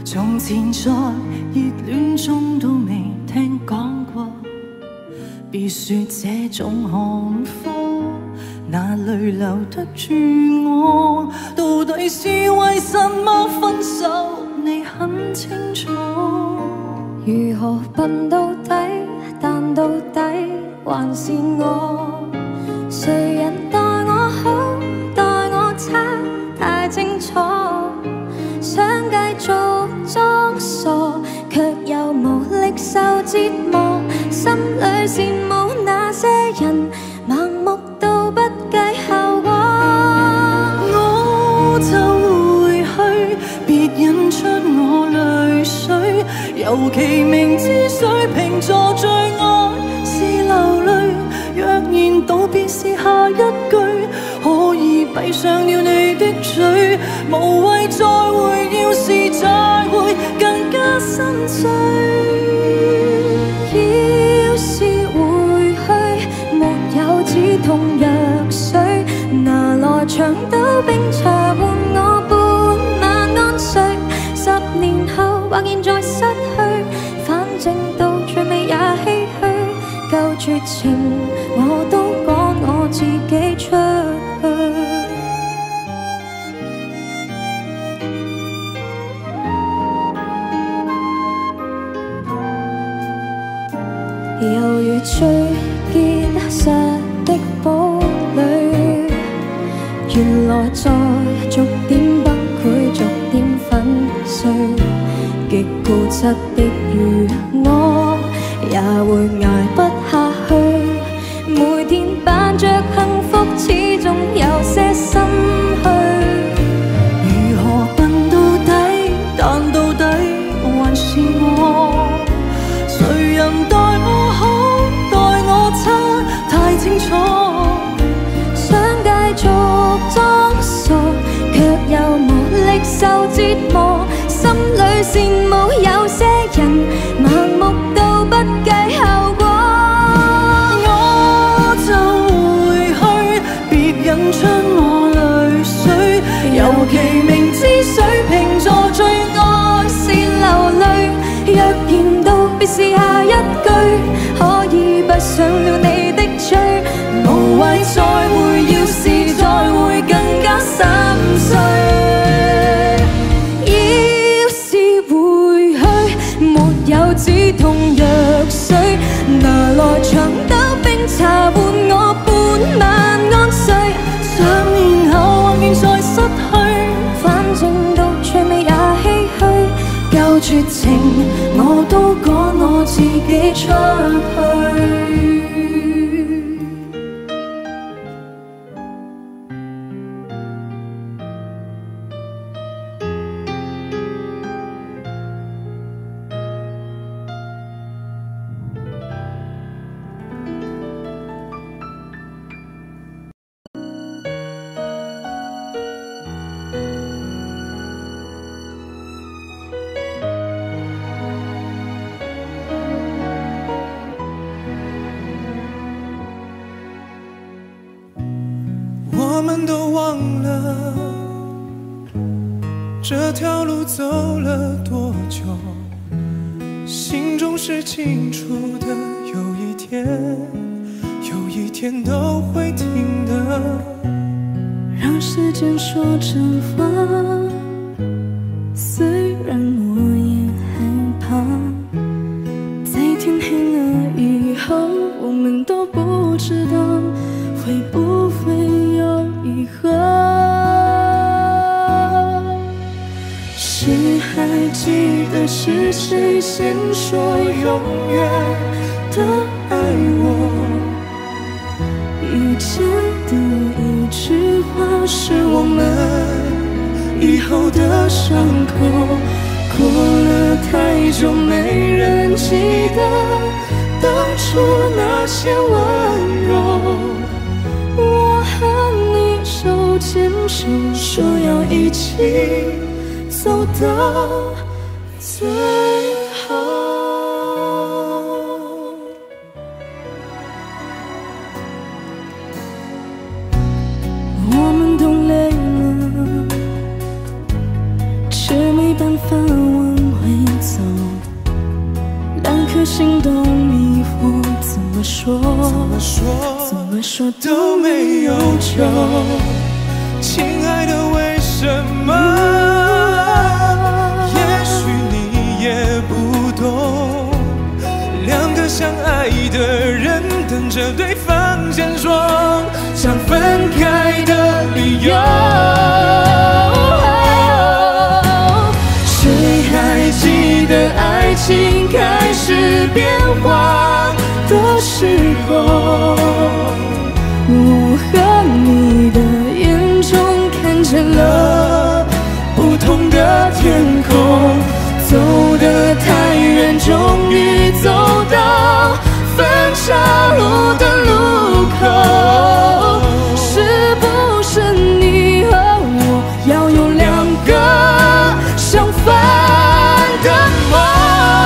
从前在热恋中都未听讲过，别说这种看法，哪里留得住我？到底是为什么分手？你很清楚。 如何笨到底？但到底还是我。谁人待我好，待我差，太清楚。想继续装傻，却又无力受折磨。心里羡慕那些人，盲目到不计後果。 我就回去，別引出我淚水。尤其明知水瓶座最愛是流淚，若然道別是下一句，可以閉上了你的嘴，無謂再會，要是再會更加心碎。 要是回去，沒有止痛藥水，拿來長島冰茶換我半晚安睡。10年後或現在失去，反正到最尾也唏噓。夠絕情我都趕我自己出去。猶如最結實的堡壘，原來在逐點崩潰，逐點粉碎。極固執的如我，也會捱不下去。每天扮着幸福，始終有些心虛。 如何笨到底？但到底還是我。誰人待我好，待我差，太清楚。 想繼續裝傻，卻又無力受折磨。心裏羨慕有些人，盲目到不計後果。 我就回去，別引出我淚水。尤其明知水瓶座最愛是流淚，若然道別是下一句，可以閉上了你的嘴，無謂再會，要是再會更加心碎。 有止痛藥水，拿來長島冰茶換我半晚安睡。 10年後或現在失去， 反正到最尾也唏噓。 夠絕情我都趕我自己出去。 我们都忘了这条路走了多久，心中是清楚的，有一天都会停的。 让时间说真话，虽然我也害怕，在天黑了以后，我们都不知道会不会有以后。谁还记得是谁先说永远的爱我？遇见的一句话是我们以后的伤口。过了太久，没人记得当初那些温柔。我和你手牵手，说要一起走到最后。我们都累了，却没办法忘走，两颗心都迷惑，怎么说都没有救。 亲爱的，为什么？也许你也不懂，两个相爱的人等着对方先说想分开的理由。 谁还记得爱情开始变化的时候？我和你的眼中看见了不同的天空，走得太远，终于走到分岔路的路口。是不是你和我要有两个相反的梦？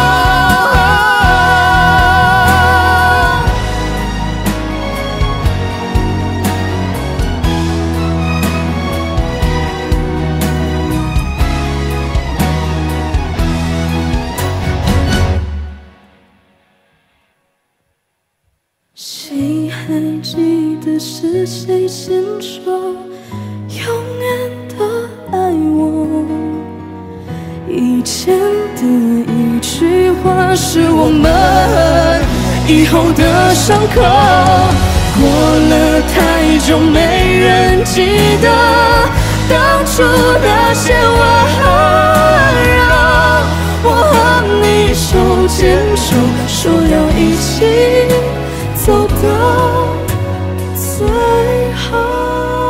谁还记得是谁先说永远的爱我？以前的一句话是我们以后的伤口，过了太久没人记得当初那些温柔。我和你手牵手，说要一起走到最后。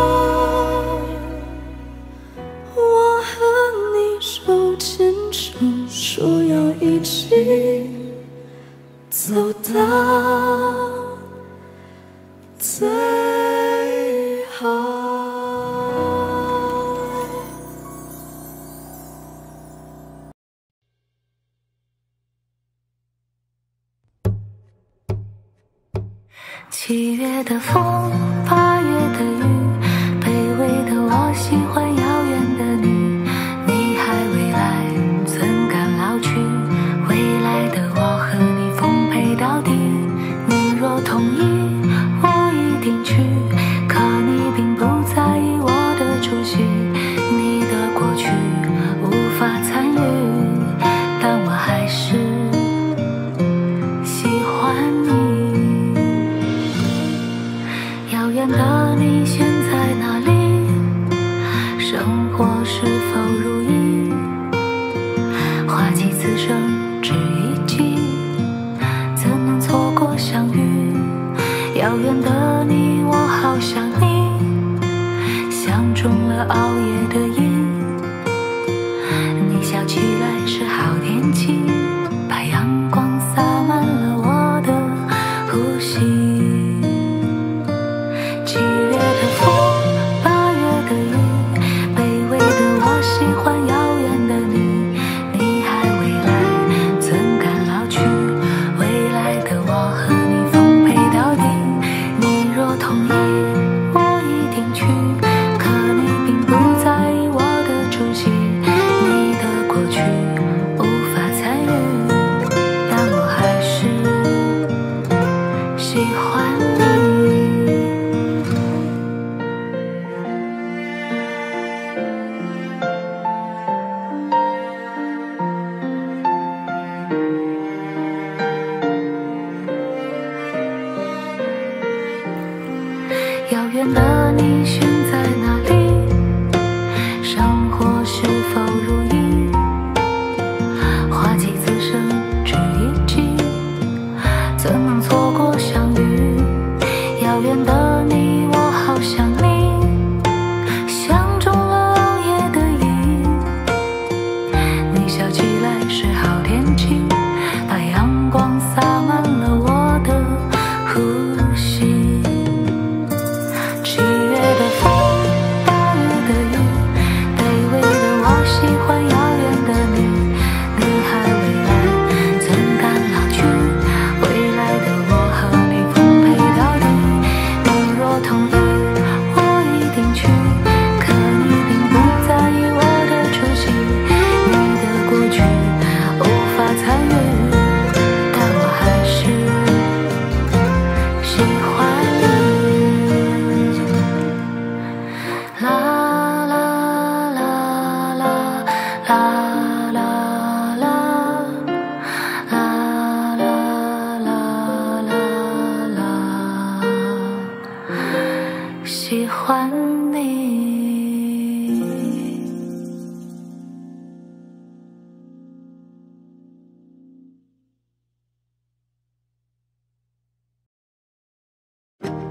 我和你手牵手，说要一起走到最后。 7月的风，8月的雨，卑微的我喜欢遥远的你。你还未来，怎敢老去？未来的我和你奉陪到底。你若同意，我一定去。可你并不在意我的出席，你的过去无法参与，但我还是喜欢你。遥远的你。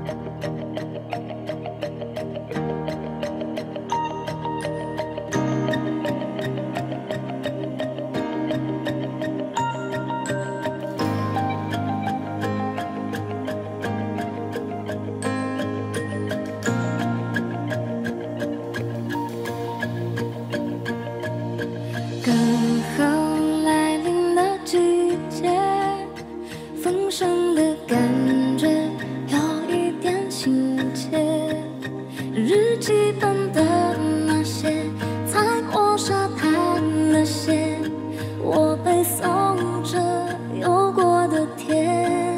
刚好来临的季节，丰盛的感觉有一点亲切，日记本的那些踩过沙滩的鞋，我背诵着有过的天，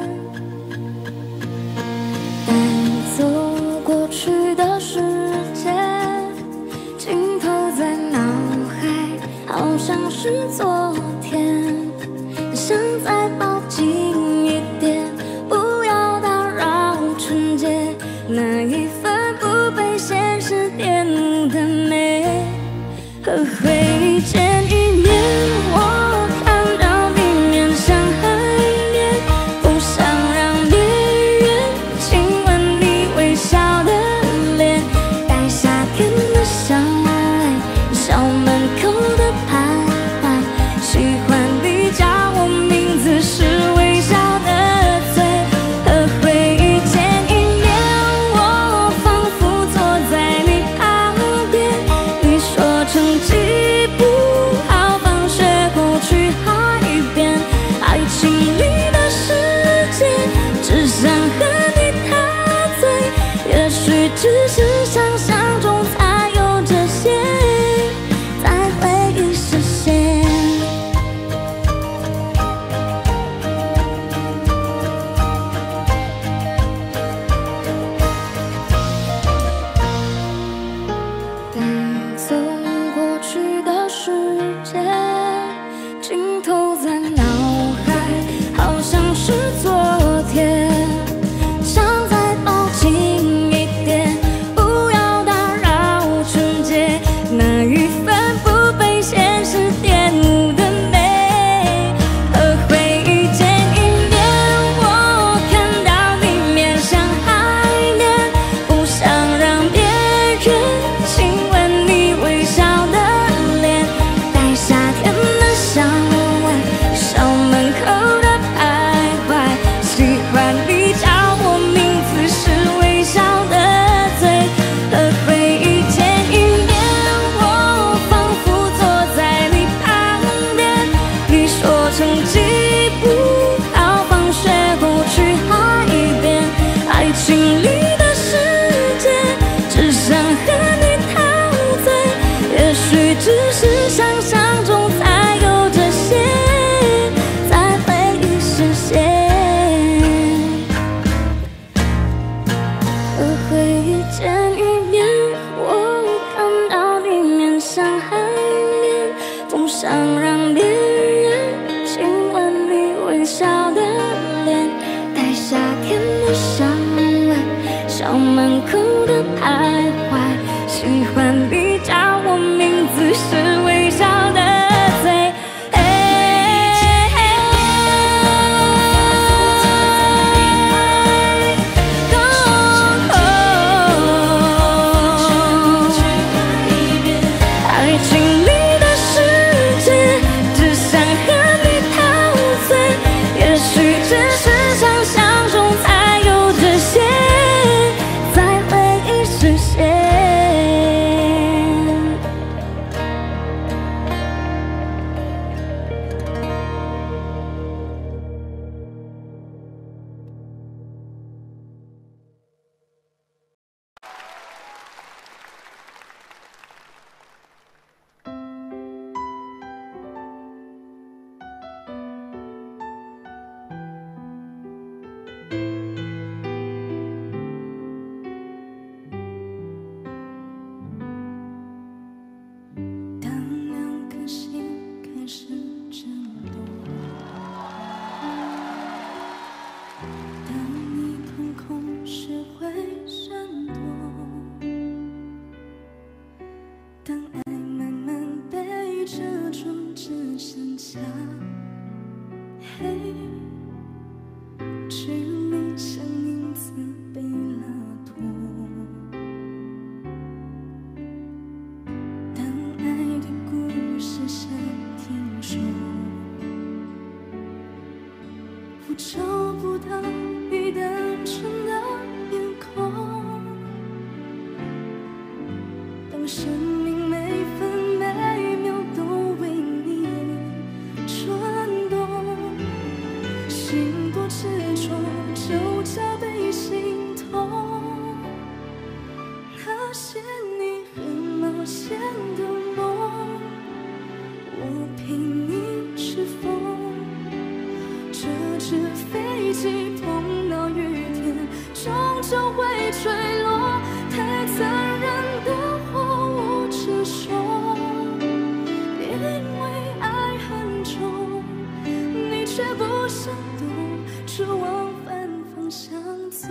带走过去的时间，镜头在脑海，好像是昨天，想再抱紧一点，不要打扰纯洁，那一份不被现实玷污的美。和回忆见一面，我看到你面像海面，不想让别人亲吻你微笑的脸，带夏天的香味，校门口的徘徊，喜欢你叫我名字时微笑的嘴。和回忆见一面，我仿佛坐在你旁边，你说成绩不好，放学后去海边，爱情里的世界，只想和你陶醉，也许只是想象中才有这些，在回忆实现。带走过去的时间，镜头在脑海，好像是昨天，想再抱紧一点，不要打扰纯洁，那一份不被现实玷污的美。和回忆见一面，我看到你面像海面，不想让别人亲吻你微笑的脸，带夏天的香味，校门口的徘徊，喜欢你叫我名字时微笑的嘴。和回忆见一面，我仿佛坐在你旁边，你说成绩不好，放学后去海边，爱情里的世界，只想和你陶醉，也许只是想象中才有这些，在回忆实现。和回忆见一面，我看到你面像海面，不想让别人亲吻你微笑的脸，带夏天的香味，校门口的徘徊，喜欢你叫我名字时微笑的嘴。爱情里的世界，只我凭一只风，这只飞机碰到雨天，终究会坠落。太残忍的话我直说，因为爱很重，你却不想懂，只往反方向走。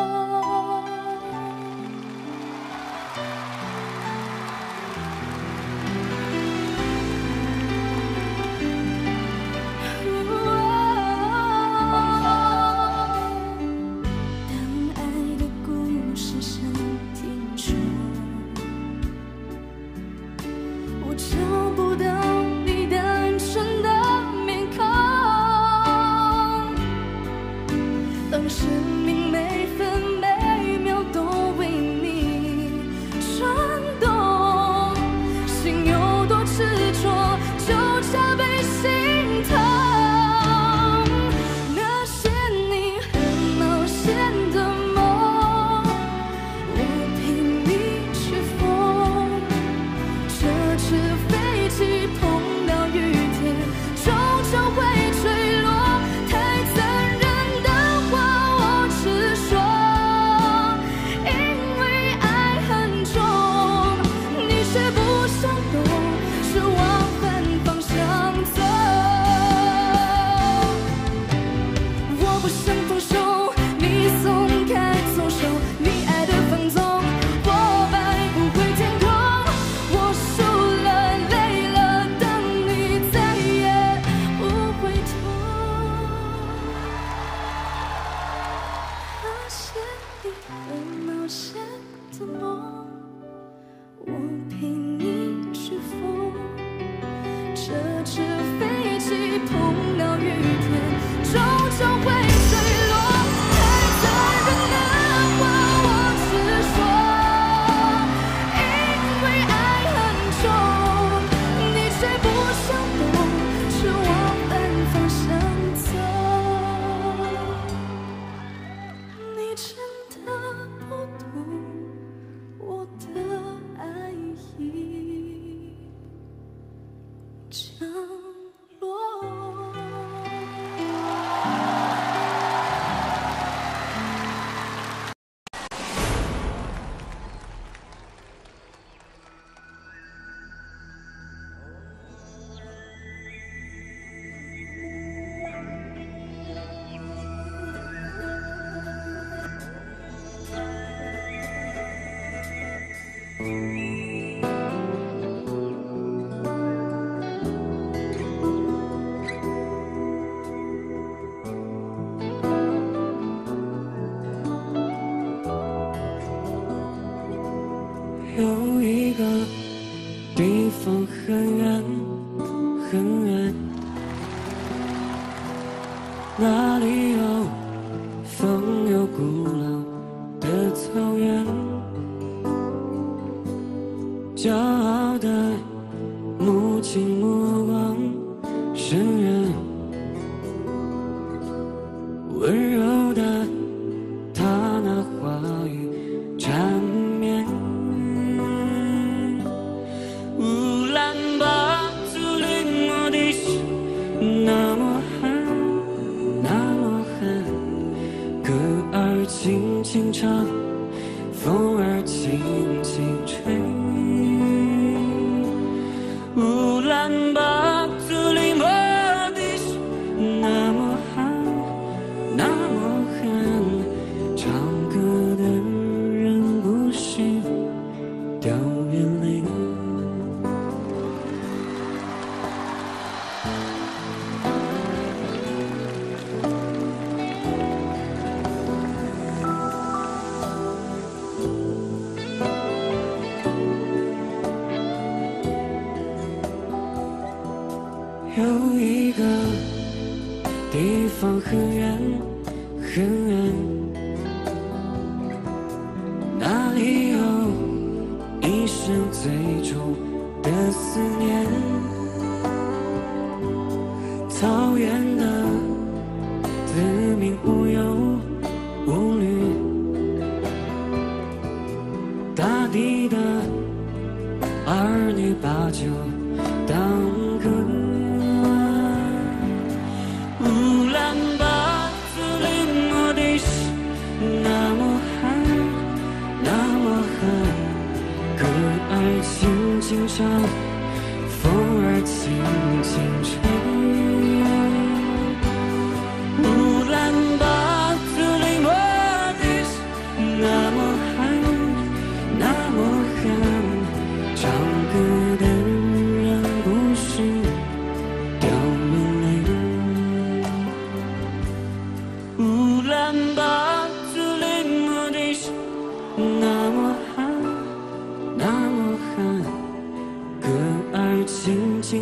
有一个地方很远很远，那里有风有古老的草原，骄傲的母亲目光深远，温柔的她那话语缠绵。那么狠，那么狠，歌儿轻轻唱，风儿轻轻吹。乌兰巴图里莫迪什，那么狠，那么狠，唱歌的人不许掉眼泪。有一个地方很远很远，那里有一生最重的思念。草原的子民无忧无虑，大地的儿女把酒当歌。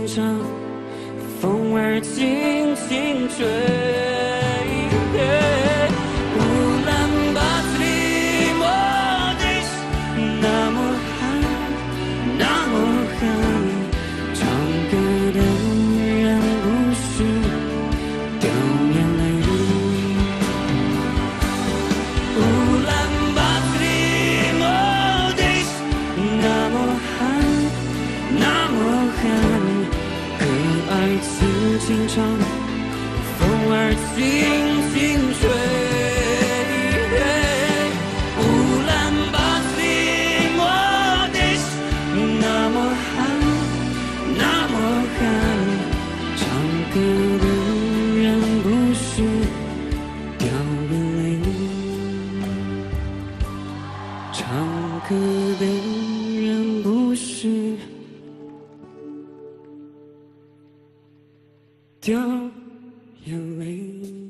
唱，风儿轻轻吹。乌兰巴托的莫迪斯那么寒，那么寒，唱歌的人不是掉眼泪。乌兰巴托的莫迪斯那么寒，那么寒，歌儿轻轻唱，风儿轻轻吹。乌兰巴托的莫迪斯那么寒，那么寒，唱歌的人不是掉眼泪，唱歌的人不是掉眼泪。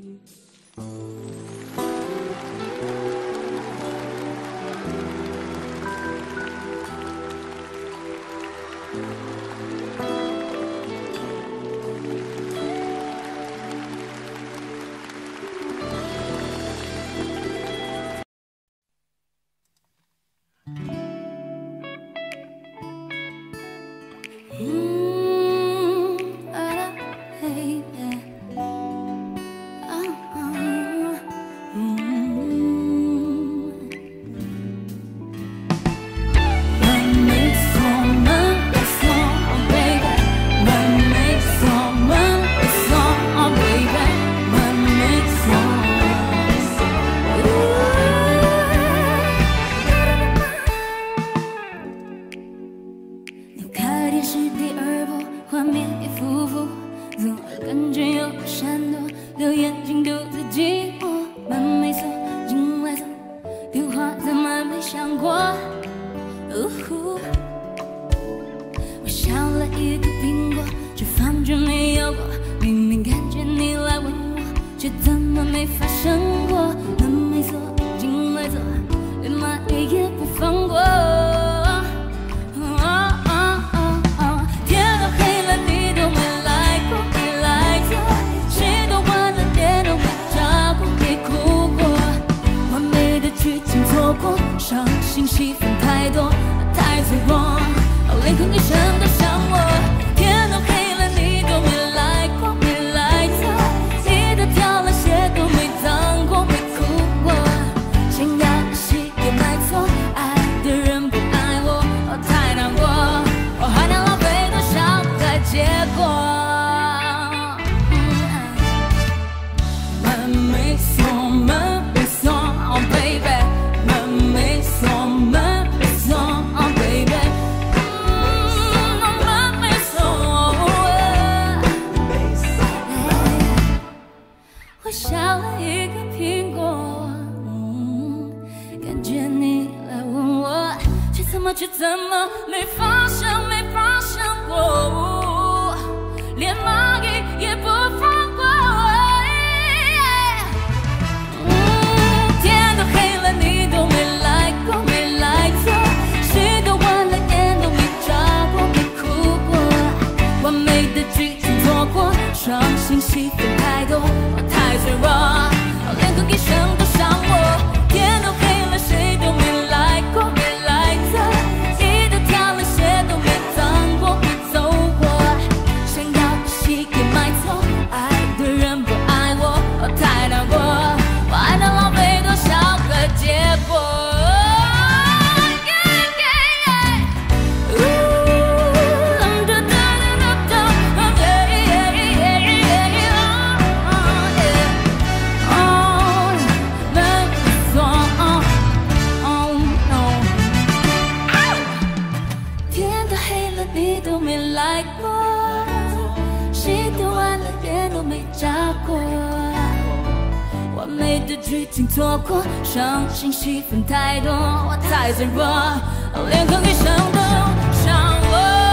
伤心戏份太多，我太脆弱，连哼一声都伤我。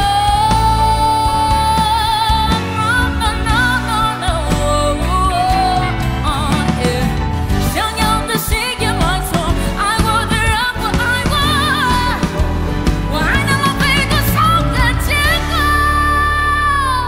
想要的心也买错，爱我的人不爱我，我还能浪费多少个结果？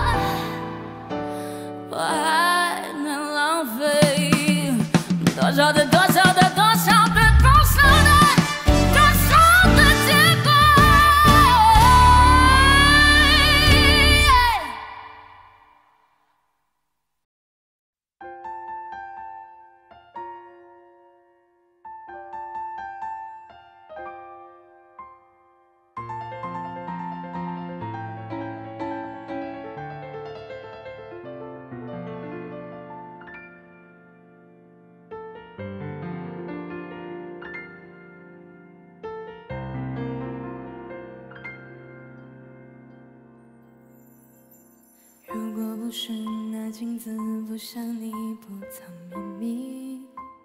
不是那镜子不像你不藏秘密，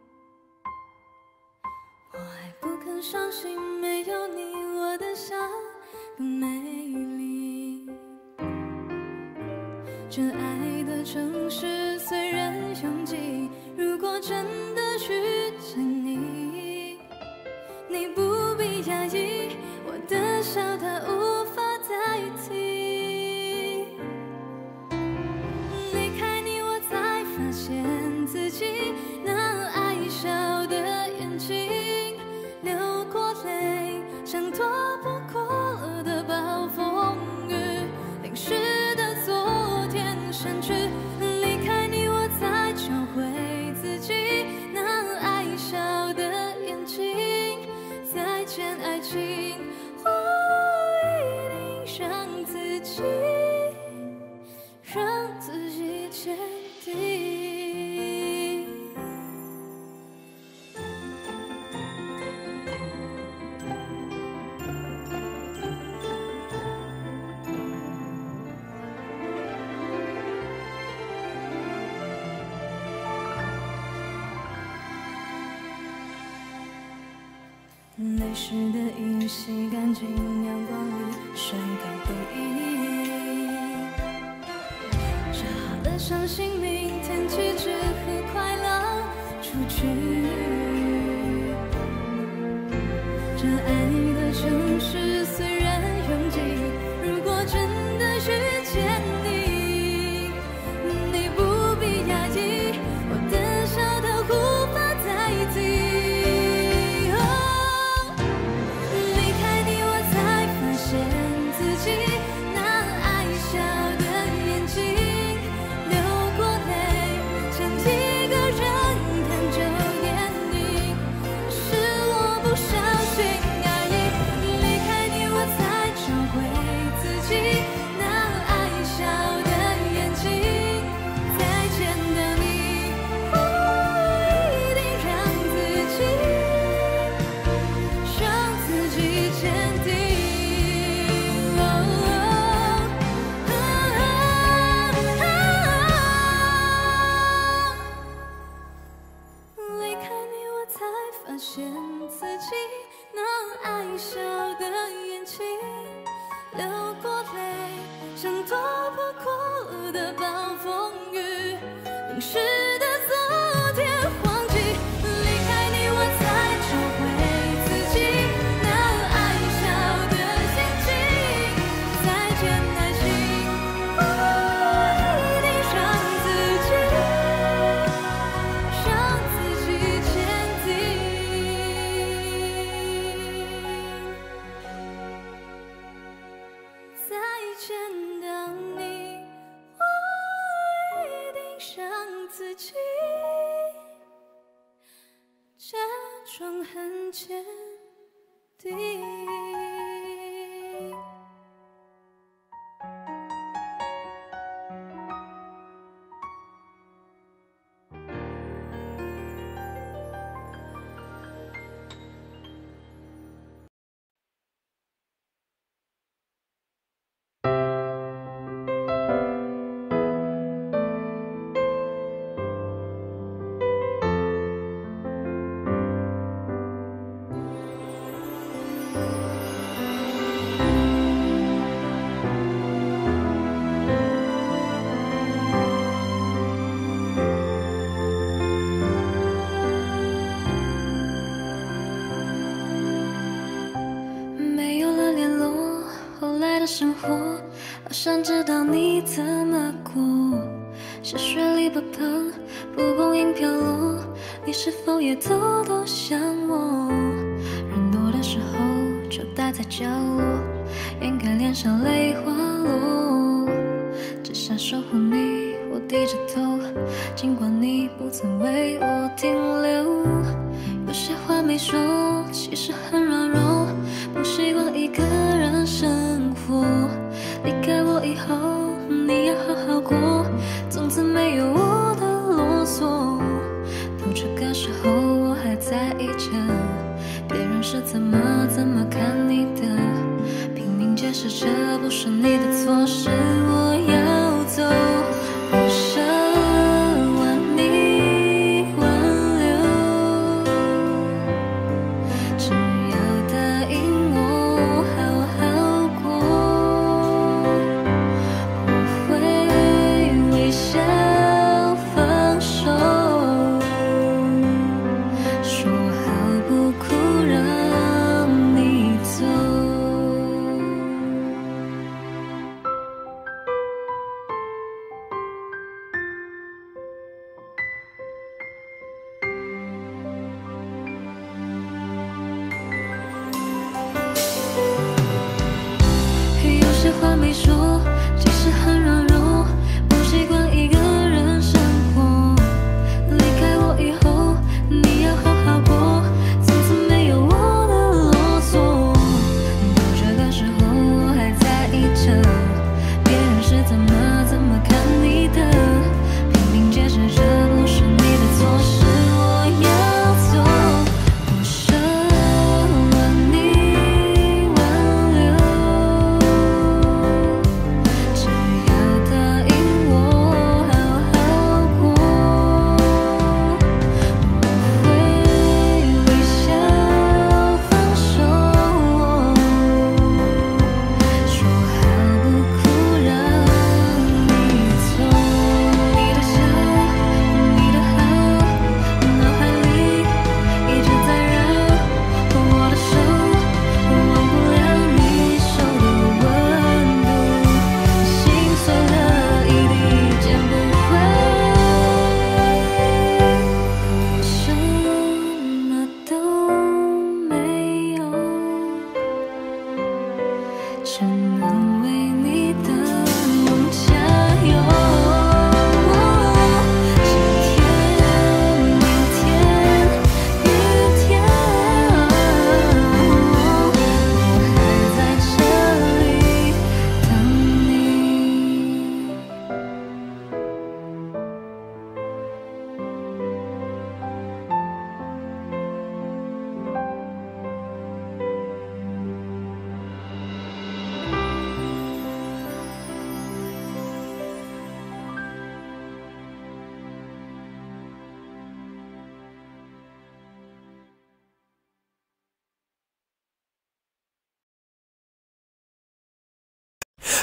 我还不肯相信没有你我的笑更美丽。这爱的城市虽然拥挤，如果真的遇见你，你不必压抑，我的笑它无法代替。离开你我才发现自己那爱笑的眼睛，流过泪像躲不过的暴风雨，淋湿的昨天删去。离开你我才找回自己那爱笑的眼睛，再见爱情，我一定让自己坚定。泪湿的衣洗干净，阳光里晒干回忆，折好了相信明天起只和快乐出去。这爱的城市虽然拥挤，如果真的遇见你，你不必压抑，我的笑它无法代替。发现自己那爱笑的眼睛，流过泪像躲不过的暴风雨，淋湿的昨天忘记。离开你我才找回自己那爱笑的眼睛，再见爱情，我一定让自己坚定。再见到你，我一定让自己假装很坚定。生活好想知道你怎么过，是水里不碰，蒲公英飘落，你是否也偷偷想我？人多的时候就待在角落，掩盖脸上泪滑落，只想守护你，我低着头，尽管你不曾为我停留。有些话没说，其实很软弱，不习惯一个人生活。离开我以后，你要好好过，从此没有我的啰嗦。都这个时候，我还在意着别人是怎么看你的，拼命解释这不是你的错，是我要走。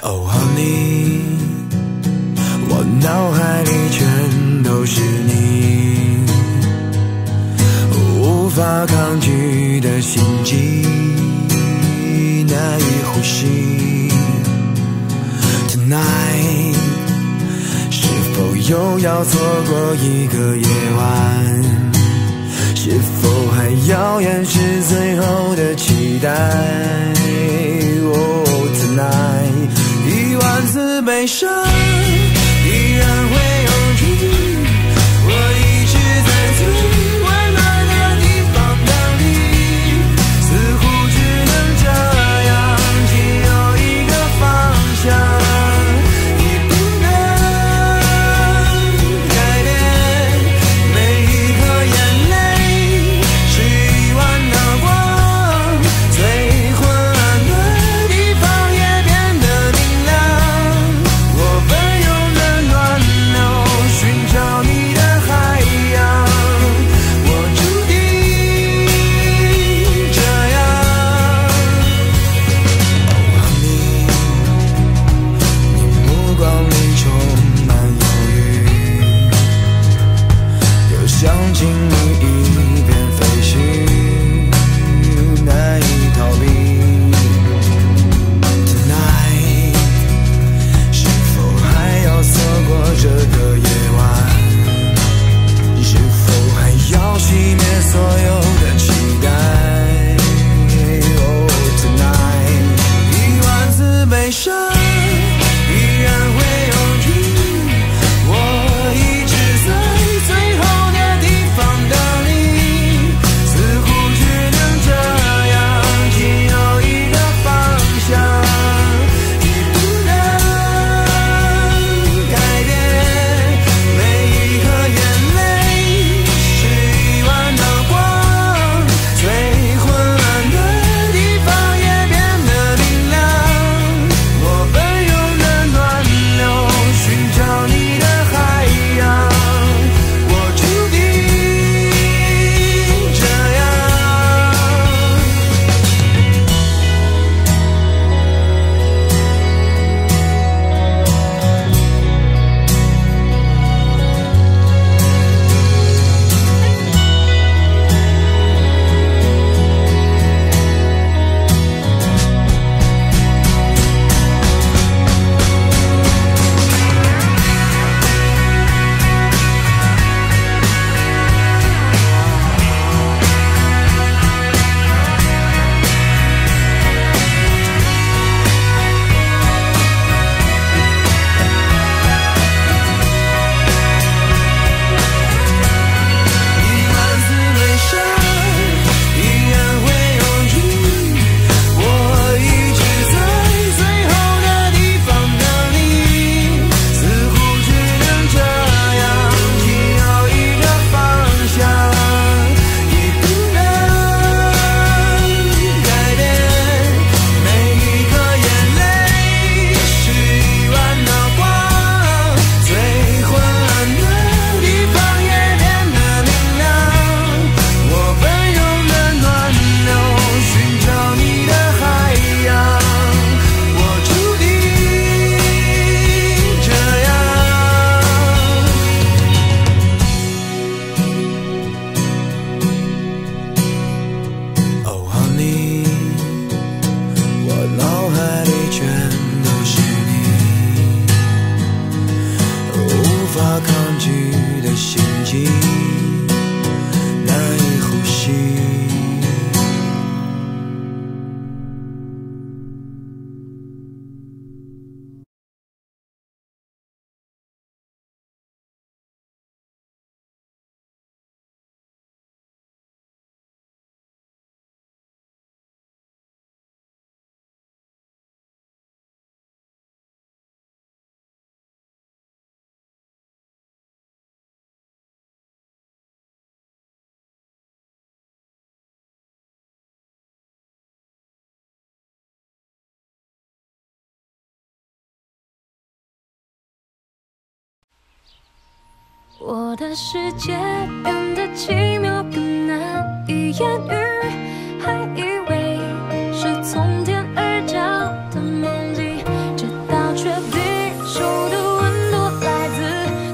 Oh honey， 我脑海里全都是你，无法抗拒的心悸，难以呼吸。Tonight， 是否又要错过一个夜晚？是否还要掩饰最后的期待？ Oh tonight， 10000次悲伤依然会涌出，我一直在最温暖的地方等你，似乎只能这样，仅有一个方向。 我的世界变得奇妙，更难以言喻。还以为是从天而降的梦境，直到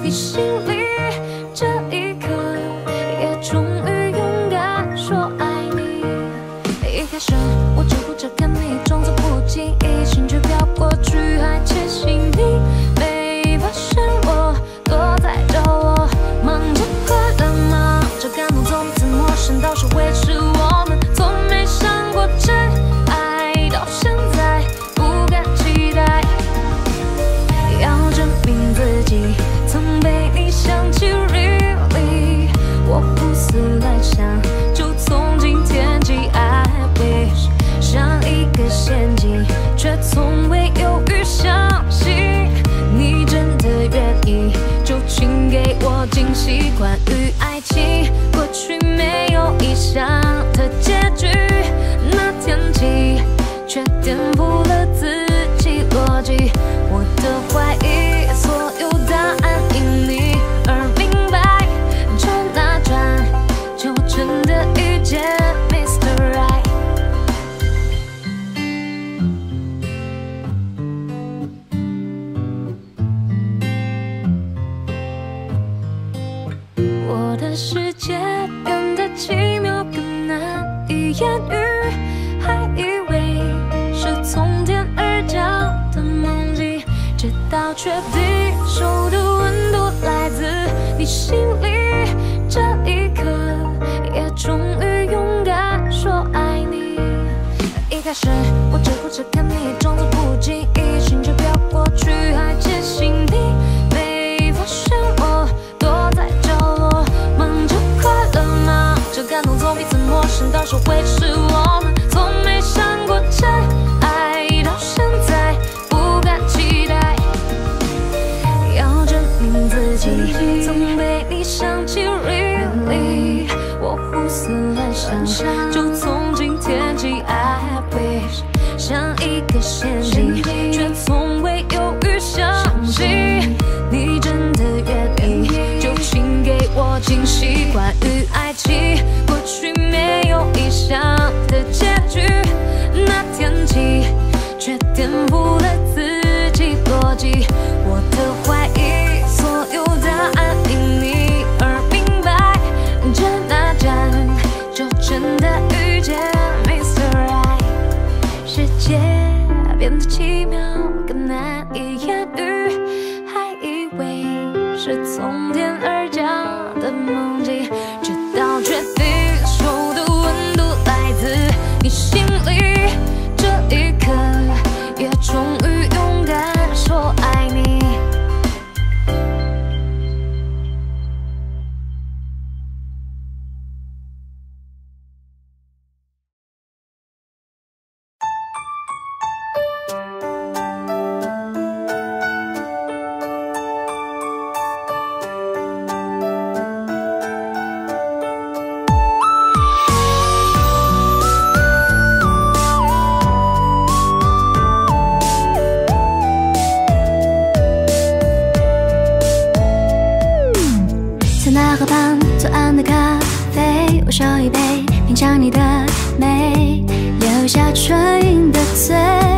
你心里，这一刻也终于勇敢说爱你。一开始我只顾着看你，装作不经意，心却飘过去，还窃喜你没发现我躲在角落，忙着快乐，忙着感动，从此陌生到是维持我们，从没想过真爱，到现在不敢期待，要证明自己曾被你想起 really， 我胡思乱想，就从今天起 I wish， 像一个陷阱，却从未犹豫相信你真的愿意，就请给我惊喜。关于爱情，过去没有意想的结局，那天起却颠覆了自己逻辑，我的怀疑所有答案因你而明白，转啊转，就真的遇见 Mr. Right。 我的世界变得奇妙更难以言喻，还以为是从天而降的梦境，直到确定手的温度来自你心里，这一刻也终于勇敢说爱你。一开始我只顾着看你，装作不经意，心却飘过去，还窃喜你没发现我躲在角落，忙着快乐，忙着感动，从彼此陌生到说会是我们，从没想过真爱，到现在不敢期待，要证明自己曾被你想起 really， 我胡思乱想，就从今天起 I wish， 像一个陷阱，却从未犹豫相信你真的愿意，就请给我惊喜。关于爱情，过去没有意想的结局，那天起却颠覆了自己逻辑，我的怀疑所有答案因你而明白，转啊转，就真的遇见 Mr. Right。 世界变得奇妙更难以言喻，还以为是从天而降的梦境，直到确定手的温度来自你心里，这一刻也终于勇敢说爱你。 在那河畔左岸的咖啡，我手一杯，品尝你的美，留下纯银的嘴。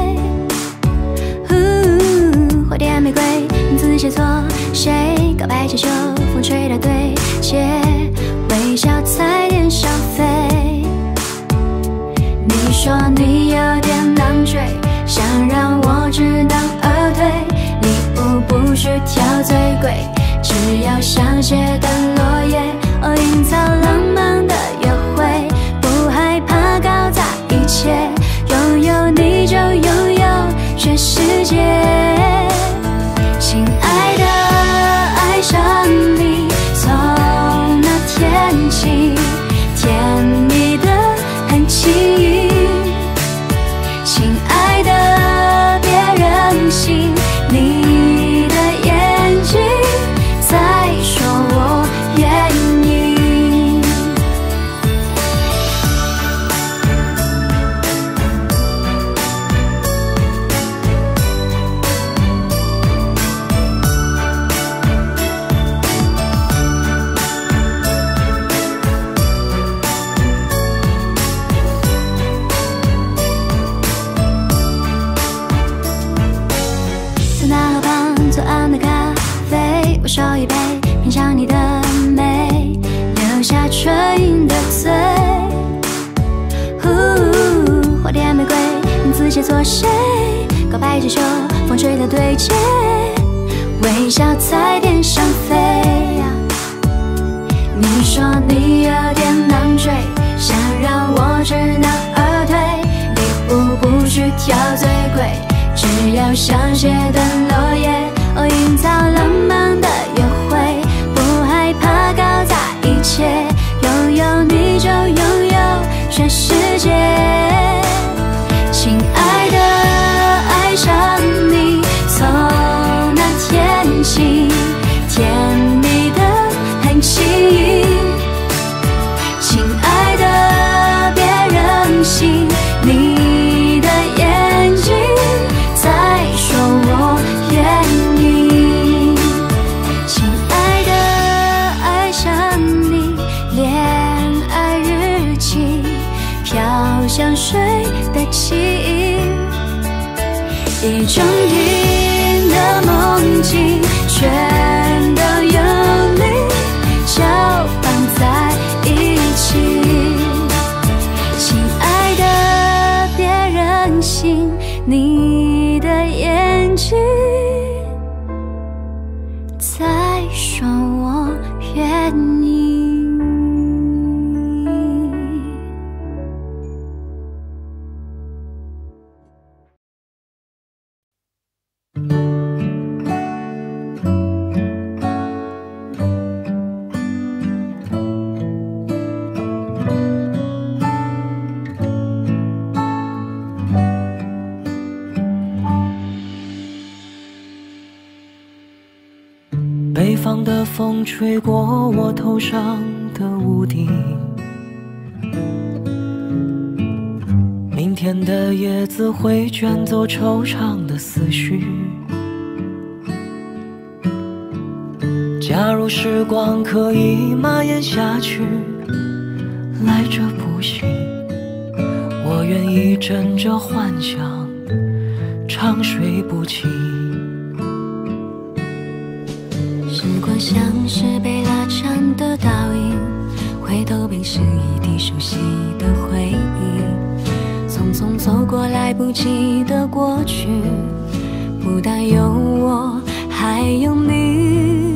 花店玫瑰，名字写错，谁告白气球，风吹到对街，微笑踩点消费。你说你有点狼狈，想让我知难而退，礼物不需挑最贵，只要香榭的落叶，营造浪漫的约会，不害怕搞砸一切，拥有你就拥有全世界。亲爱的，爱上你，从那天起，甜蜜的很轻易。亲爱的，别任性，你的眼睛在说我手一杯，品尝你的美，留下纯的醉。花店玫瑰，名字写错谁？告白气球，风吹的对街，微笑在天上飞。你说你有点难追，想让我知难而退。礼物不需挑最贵，只要香榭的落叶。营造浪漫的约会，不害怕搞砸一切，拥有你就拥有全世界。亲爱的，爱上你，从那天起，甜蜜的很轻易。亲爱的，别任性，你的眼睛在说我愿意。亲爱的，爱上你，恋爱日记，飘香水的记忆，一整天的梦境，全都有你搅拌在一起。亲爱的，别任性，你的眼睛在说我愿意。 北方的风吹过我头上的屋顶，明天的叶子会卷走惆怅的思绪。假如时光可以蔓延下去，来者不行，我愿意枕着幻想长睡不起。 时光像是被拉长的倒影，回头便是一地熟悉的回忆。匆匆走过来不及的过去，不但有我，还有你。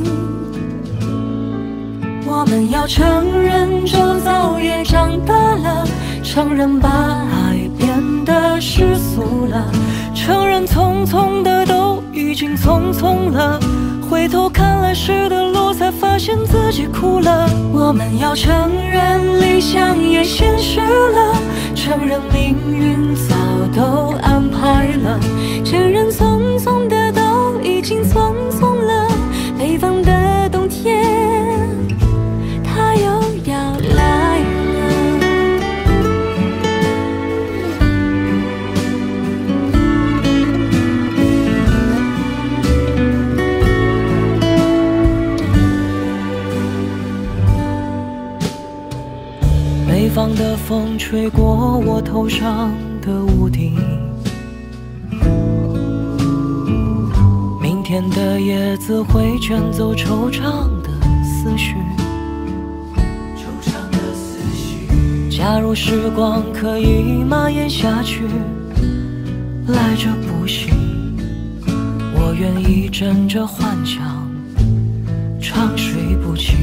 我们要承认周遭也长大了，承认把爱变得世俗了，承认匆匆的都已经匆匆了，回头看来时的路，才发现自己哭了。我们要承认理想也现实了，承认命运早都安排了， 承认匆匆的都已经匆匆了。北方的冬天，它又要来了。 北方的风吹过我头上的屋顶，明天的叶子会卷走惆怅的思绪。假如时光可以蔓延下去，来者不行，我愿意枕着幻想长睡不起。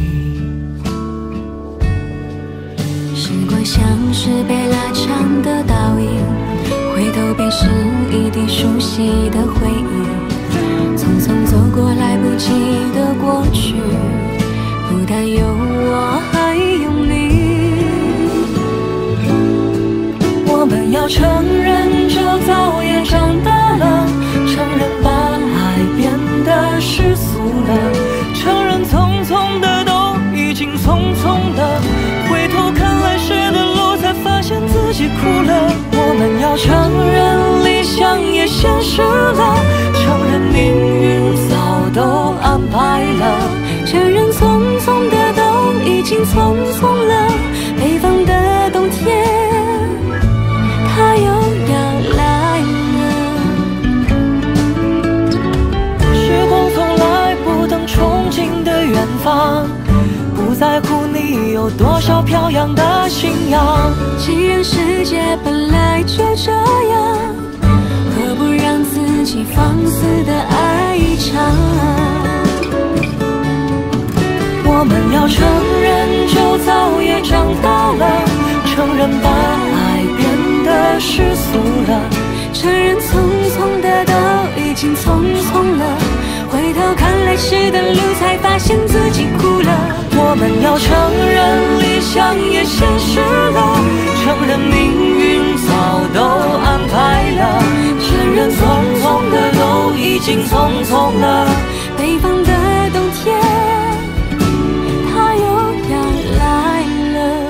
时光像是被拉长的倒影，回头便是一地熟悉的回忆。匆匆走过来不及的过去，不但有我，还有你。 我们要承认周遭也长大了，承认把爱变得世俗了，承认匆匆的都已经匆匆了，回头看来时的路，才发现自己哭了。我们要承认理想也现实了，承认命运早都安排了， 承认匆匆的都已经匆匆了。北方的冬天，它又要来了。 时光从来不等憧憬方，不在乎你有多少飘扬的信仰。 既然世界本来就这样，何不让自己放肆的爱一场？ 我们要承认，就早也长大了，承认把爱变得世俗了， 承认匆匆的都已经匆匆了，回头看来时的路，才发现自己哭了。 我们要承认，理想也现实了，承认命运早都安排了，承认匆匆的都已经匆匆了。 北方的冬天，它又要来了。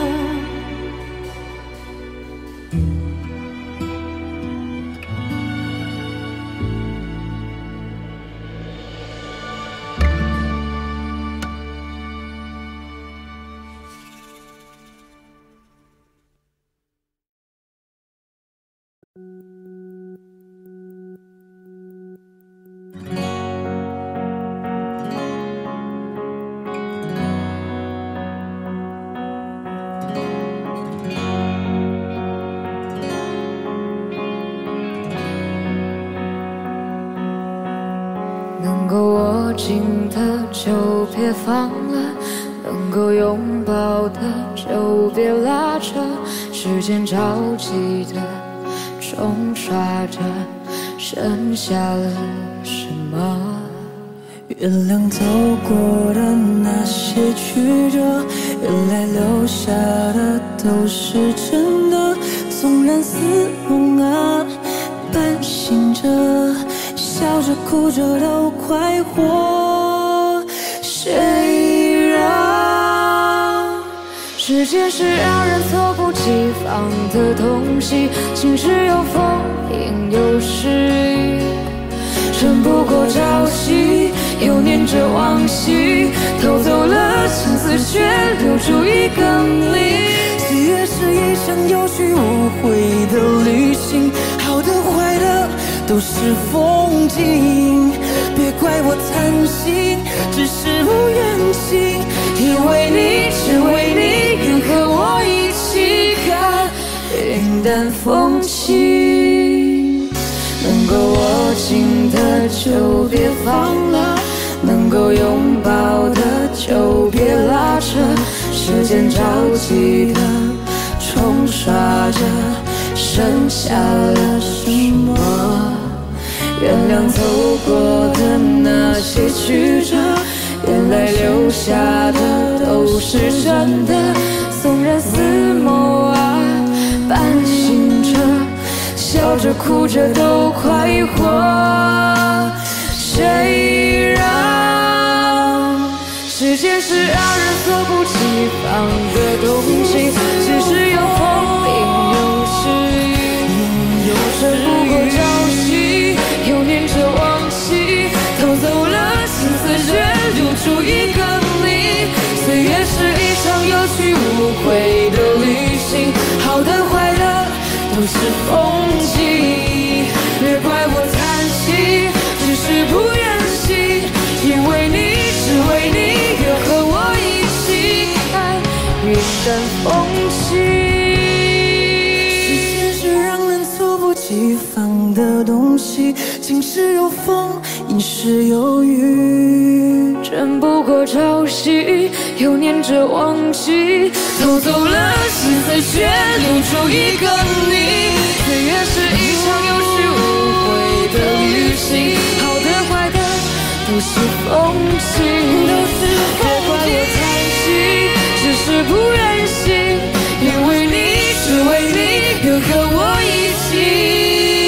能够握紧的就别放了，能够拥抱的就别拉扯，时间着急的冲刷着，剩下了什么？ 原谅走过的那些曲折，原来留下的都是真的。纵然似梦啊，半醒着，笑着哭着都快活。谁让时间是让人猝不及防的东西，晴时有风，阴有时雨，撑不过朝夕，又念着往昔，偷走了青丝，却留住一个你。 岁月是一场有去无回的旅行，好的坏的都是风景。别怪我贪心，只是不愿醒，因为你，只为你，愿和我一起看云淡风轻。 能够握紧的就别放了，能够拥抱的就别拉扯，时间着急的冲刷着，剩下了什么？原谅走过的那些曲折，原来留下的都是真的。纵然似梦啊，半醒着，笑着哭着都快活。谁让时间是让人猝不及防的东西，只是有风，阴有时雨，撑不过朝夕，又念着往昔，偷走了青丝，却留住一个你。岁月是一场有去无回的旅行，好的坏的都是风景。别怪我贪心，只是不愿醒，因为你，只为你，愿和我一起看云淡风轻。 时间是让人猝不及防的东西，晴时有风，阴时有雨， 撑不过朝夕，又念着往昔，偷走了青丝，却留住一个你。岁月是一场有去无回的旅行，好的坏的都是风景。别怪我贪心，只是不愿醒，因为你，只为你，愿和我一起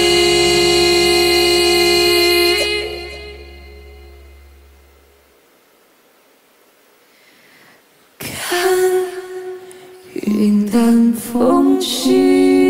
云淡风轻。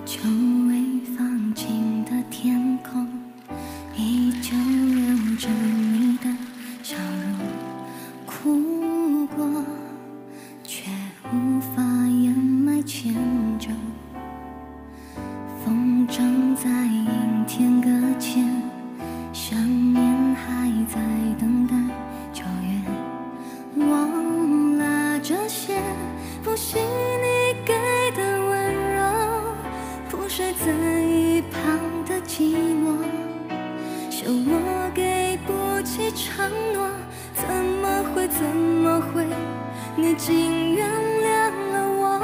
久未放晴的天空，依旧留着你的笑容。哭过，却无法掩埋歉疚。风筝在阴天搁浅，想念还在等待救援。忘了这些，复习你给的温柔，铺睡在一旁的寂寞。是我给不起承诺，怎么会，你竟原谅了我？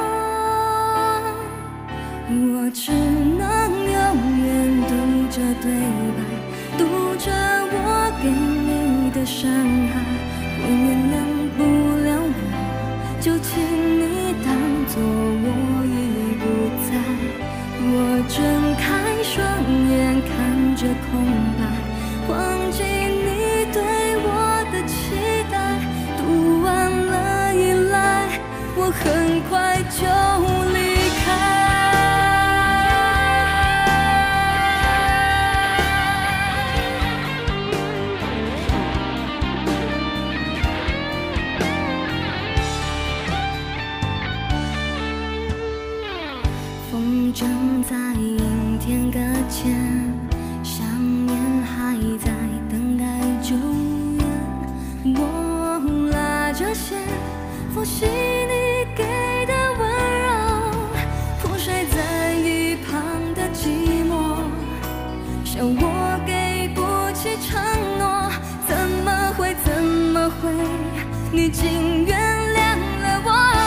我只能永远读着对白，读着我给你的伤害。我原谅不了我，就请你当作我已不在。我睁开双眼看着空白，忘记你对我的期待。读完了依赖，我很快就离开。风筝在阴天搁浅，想念还在等待救援。忘了这些，复习你给的温柔，铺睡在一旁的寂寞。是我给不起承诺，怎么会，你竟原谅了我？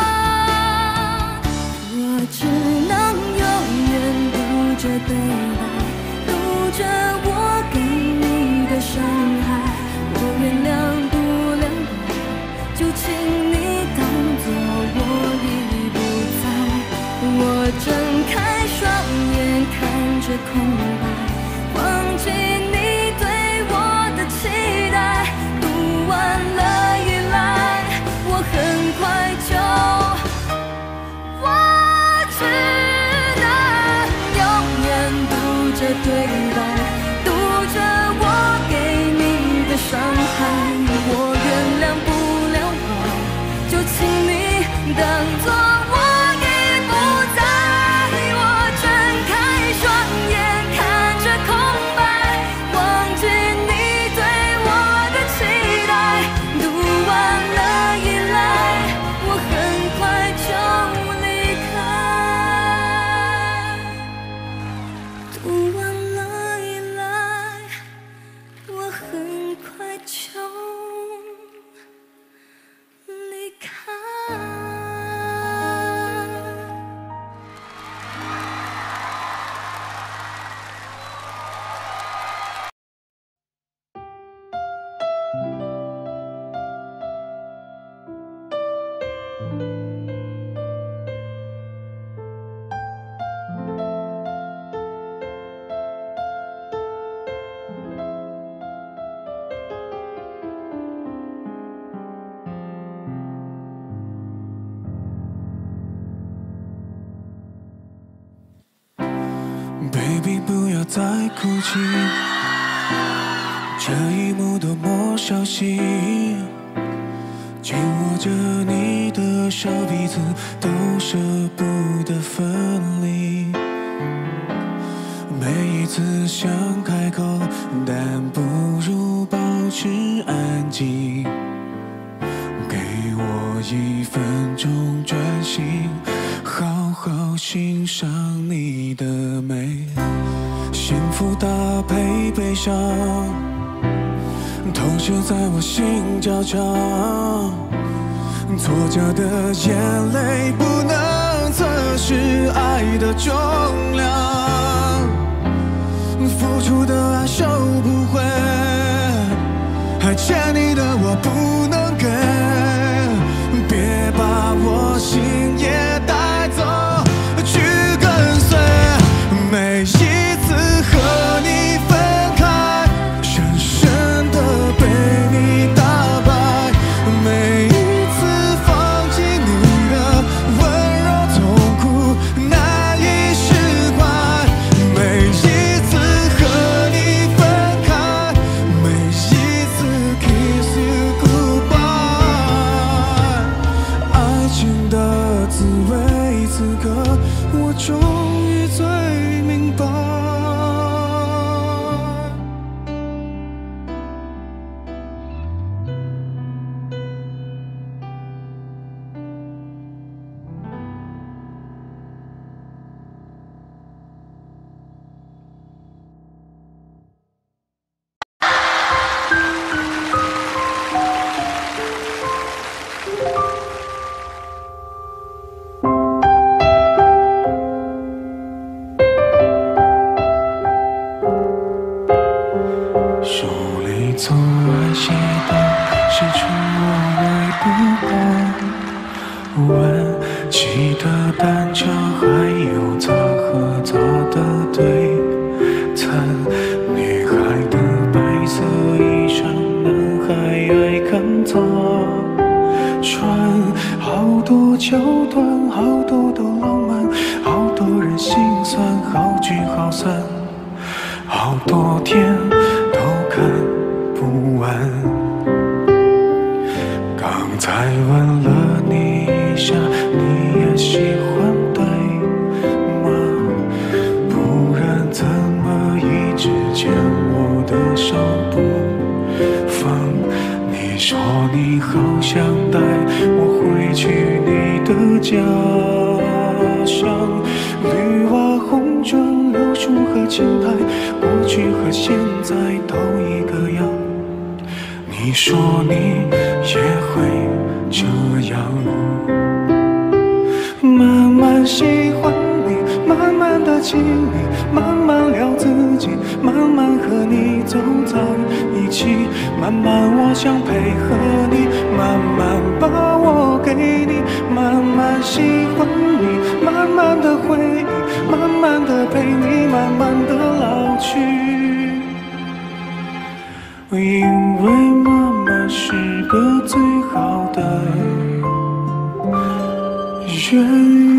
我只能永远读着对白，读着我给你的伤害。我原谅不了我，就请你当作我已不在。我睁开双眼看着空白，忘记你对我的期待。读完了依赖，我很快就只能永远读着对白，读着我给你的伤害。我原谅不了我，就请你当作我已不在。我睁开双眼看着空白，忘记你对我的期待。读完了依赖，我很快就离开。读完了依赖，我很快就离开。 Baby， 不要再哭泣，这一幕多么熟悉，紧握着你的手，彼此都舍不得分离。每一次想开口，但不如保持安静。给我1分钟专心，好好欣赏你的美。幸福搭配悲伤，同时在我心交叉。作假的眼泪不能测试爱的重量，付出的爱收不回，还欠你的我不能给。别把我心也带走，去跟随。每一次和你分开，深深的被你打败。每一次放弃你的温柔，痛苦难以释书里总爱写到写出我爱的梦，问骑的单车还有杂和杂的对称，女孩的白色衣裳，男孩爱看她穿，好多桥段，好多的浪漫，好多人心酸，好聚好散，好多天都看不完。刚才问了你一下，你也喜欢对吗？不然怎么一直牵我的手不放？你说你好想带我回去你的家乡，绿瓦红砖柳树和青苔，过去和现在都一个样。你说你也会这样，慢慢喜欢你，慢慢的亲你，慢慢聊自己，慢慢和你走在一起，慢慢我想配合你，慢慢把我给你，慢慢喜欢你，慢慢的回忆，慢慢的陪你，慢慢的老去。因为妈妈是个最好的人。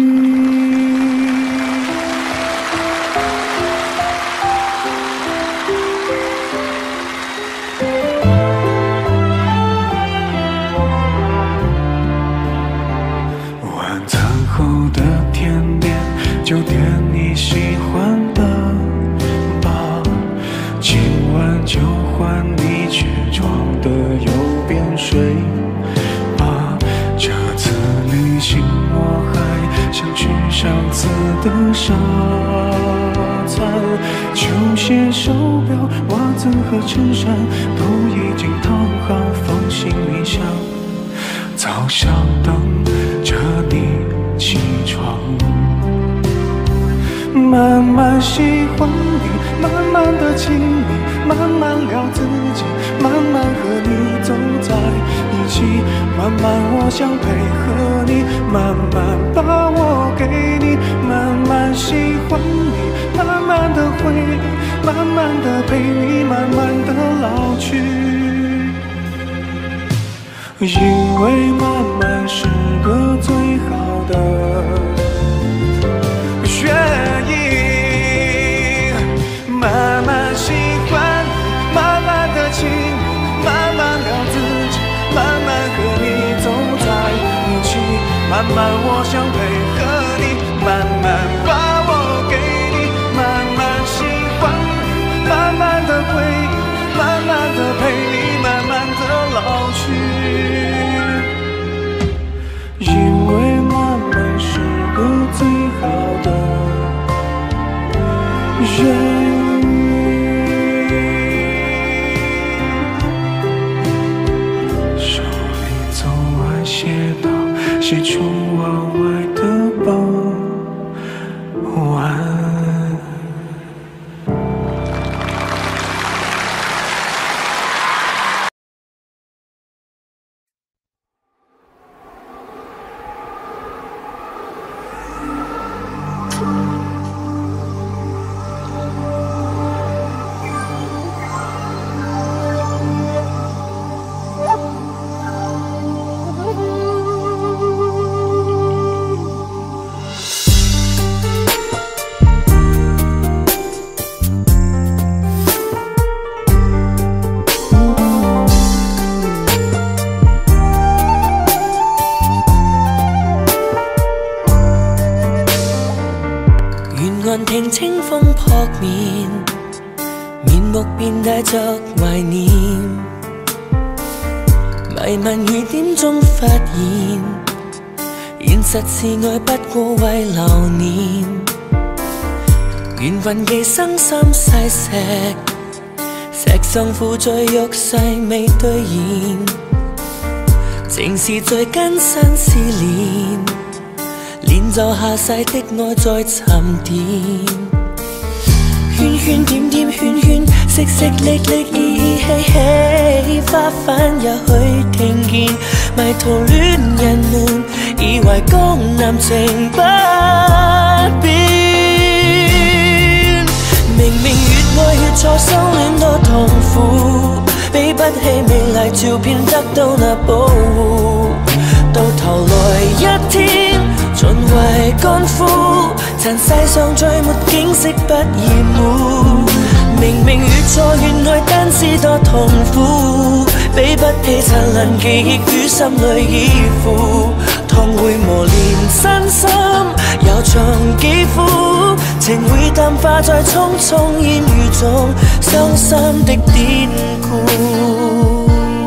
晚餐后的甜点就点你喜欢的吧，今晚就换你去床的右边睡吧。这次旅行我还想去上次的沙滩，球鞋、手表、袜子和衬衫都已经烫好放行李箱，早上等着你起床。慢慢喜欢你，慢慢的亲你，慢慢聊自己，慢慢和你走在一起，慢慢我想配合你，慢慢把我给你，慢慢喜欢你，慢慢的回忆，慢慢的陪你，慢慢的老去。因为慢慢是个最好的原因，慢慢喜欢你，慢慢的亲你，慢慢聊自己，慢慢和你走在一起，慢慢我想配合你，慢慢把我给你，慢慢喜欢你，慢慢的回忆，慢慢的陪你，慢慢的老去。因为慢慢是个最好的人。手里总爱写到写出往外的傍晚。 岸聽清風撲面，面目便帶着懷念。迷問2點鐘發現，現實是愛不過為留念。緣分寄生心細石，石上負罪玉勢未兌現。 正是在更新試練，練就下世的愛再沉澱。圈圈點點圈圈，淅淅瀝瀝依依稀稀，花瓣也許聽見，迷途戀人們以為江南情不變。明明越愛越錯，相戀多痛苦，比不起美麗照片得到那保護。到頭來一天盡為乾枯，塵世上最沒景色不厭惡。明明越錯越愛，單是多痛苦，比不起燦爛記憶於心裏依附。痛會磨練身心，又像肌膚，情會淡化在匆匆煙雨中，傷心的典故。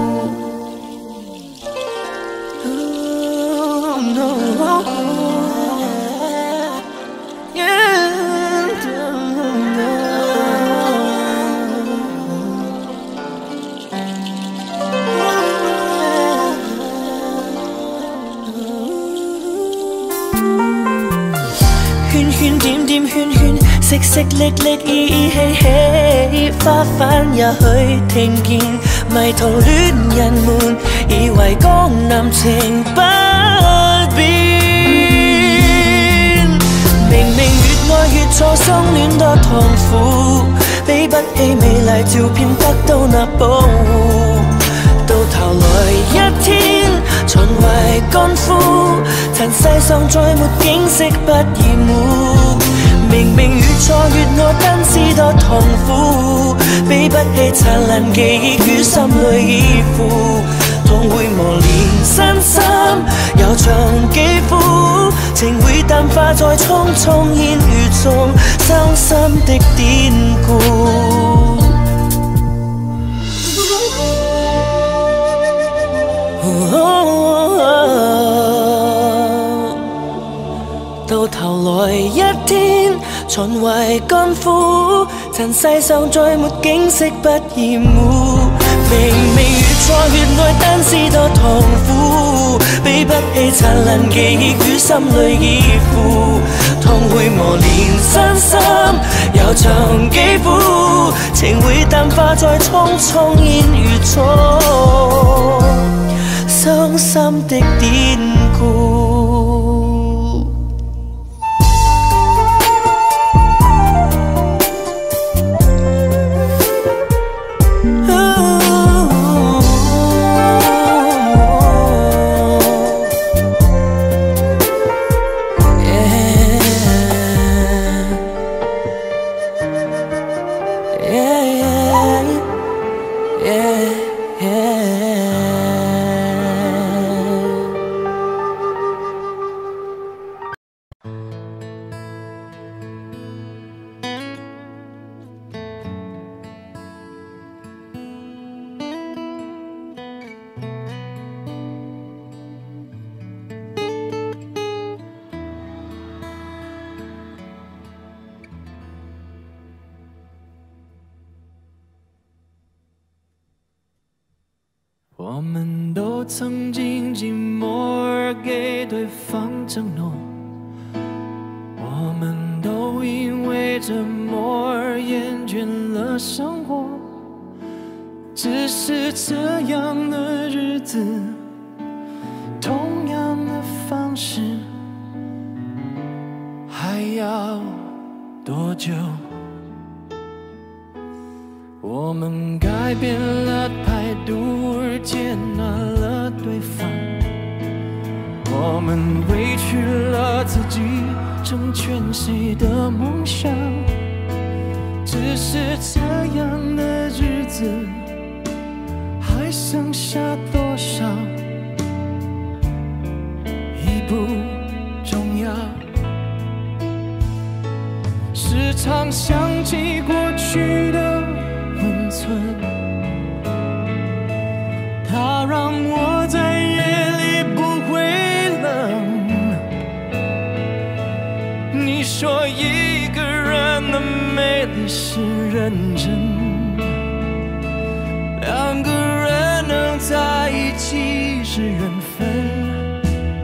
淅淅瀝瀝依依稀稀，花瓣也許聽見，迷途戀人們以為江南情不變。明明越愛越錯，相戀多痛苦，比不起美麗照片得到那保護。到頭來一天盡為乾枯，塵世上再沒景色不厭惡。明明越錯越愛，單是多痛苦，比不起燦爛記憶於心裏依附。痛會磨練身心，又像肌膚，情會淡化在匆匆煙雨中，傷心的典故。到頭來一天盡為乾枯，塵世上再沒景色不厭惡。明明越錯越愛，單是多痛苦，比不起燦爛記憶於心裏依附。痛會磨練身心，又像肌膚，情會淡化在匆匆煙雨中，傷心的典故。 我们都曾经寂寞而给对方承诺，我们都因为折磨而厌倦了生活。只是这样的日子，同样的方式，还要多久？我们改变了态度而接纳了对方，我们委屈了自己，成全谁的梦想？只是这样的日子，还剩下多少？已不重要。时常想起过去的温存，它让我在夜里不会冷。你说一个人的美丽是认真，两个人能在一起是是缘分。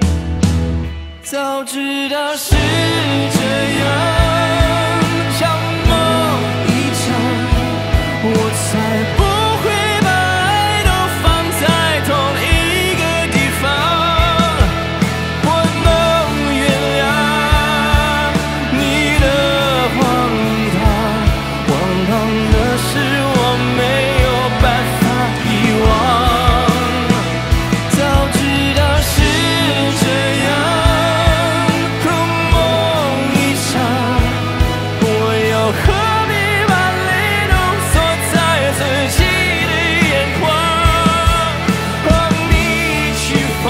早知道是这样，像梦一场，我才不会把爱都放在同一个地方。我能原谅你的荒唐，荒唐的是我没有办法遗忘。早知道是这样，如梦一场，我又何必把泪都锁在自己的眼眶，让你去疯，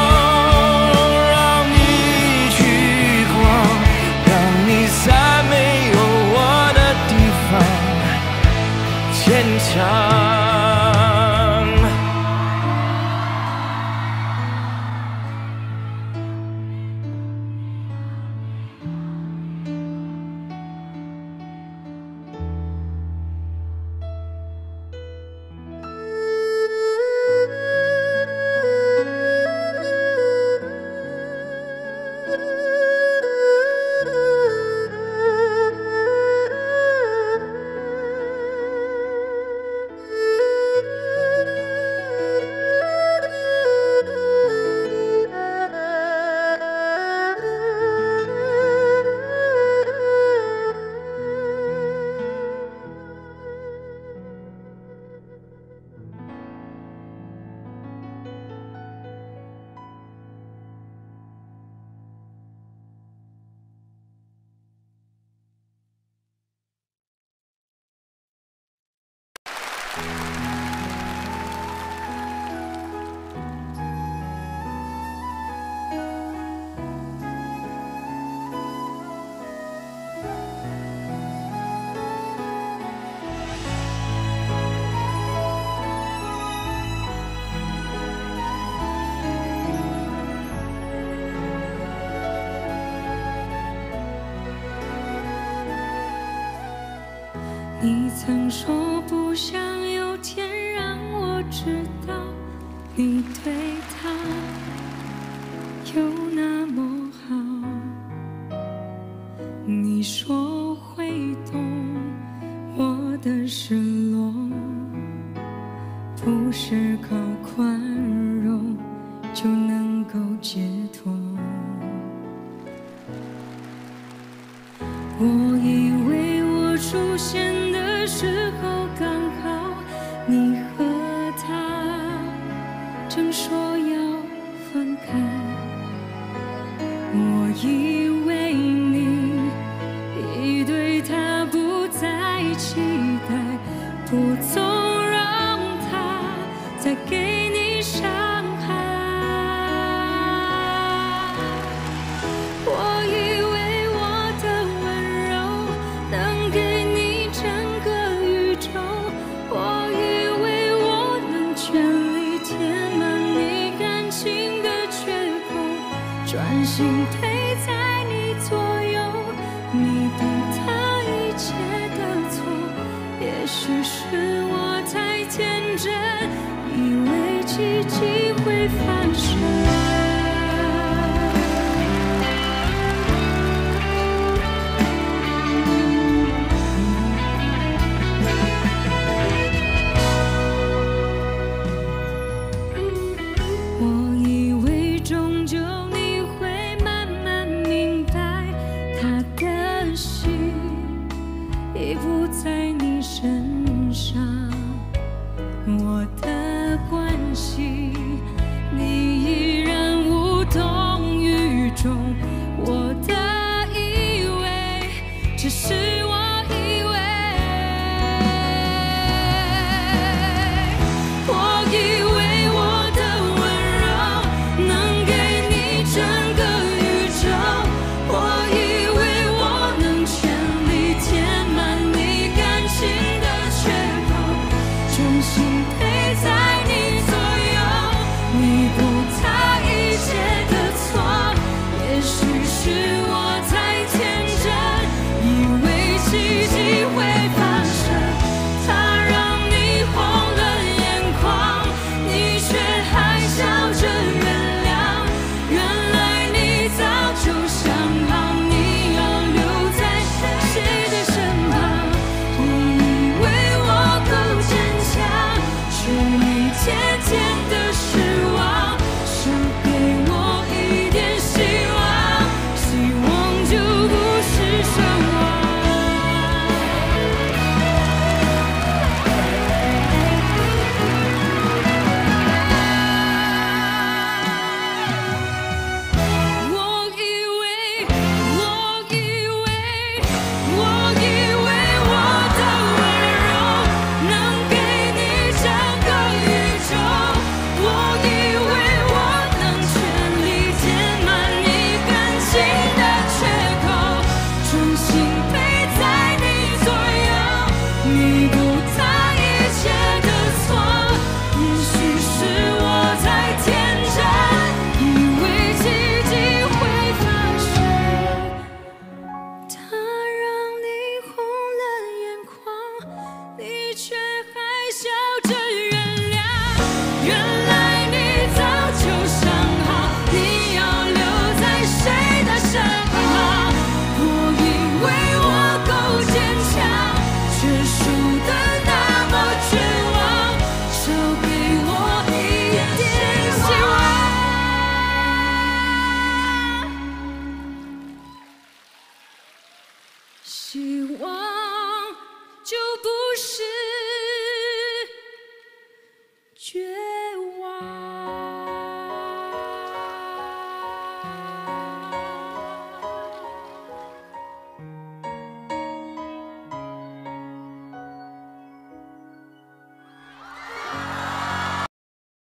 让你去狂，让你在没有我的地方坚强。 你曾说不想有天让我知道你对他有那么好，你说会懂我的失落，不是靠宽容就能够解脱。我以为我出现的时候刚好你和他正说要分开，我以为你已对他不再期待，不纵让他再给你伤害。我以为我的温柔能给你整个宇宙，我以为我能全力填满你感情的缺口，专心陪在你左右，弥补他一切的错。也许是我太天真，以为奇迹会发生。